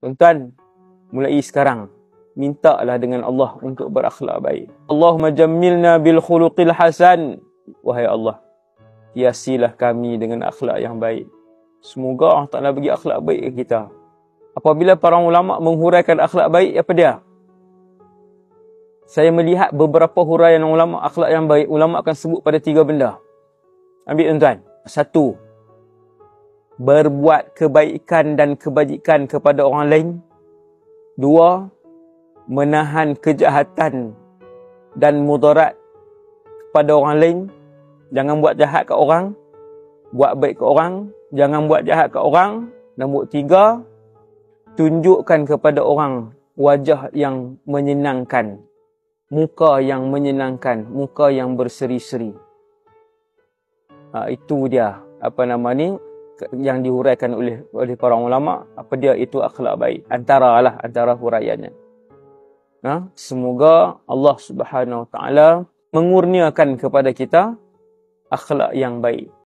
Tuan-tuan, mulai sekarang mintalah dengan Allah untuk berakhlak baik. Allahumma jammilna bil khuluqil hasan. Wahai Allah, hiasilah kami dengan akhlak yang baik. Semoga Allah Ta'ala bagi akhlak baik ke kita. Apabila para ulama menghuraikan akhlak baik, apa dia? Saya melihat beberapa huraian ulama akhlak yang baik, ulama akan sebut pada 3 benda. Ambil tuan-tuan. 1, berbuat kebaikan dan kebajikan kepada orang lain. 2, menahan kejahatan dan mudarat kepada orang lain. Jangan buat jahat ke orang, buat baik ke orang. Jangan buat jahat ke orang. Nombor 3, tunjukkan kepada orang wajah yang menyenangkan, muka yang menyenangkan, muka yang berseri-seri. Itu dia yang dihuraikan oleh para ulama. Apa dia itu akhlak baik? Antara huraiannya. Semoga Allah Subhanahu Wa Taala mengurniakan kepada kita akhlak yang baik.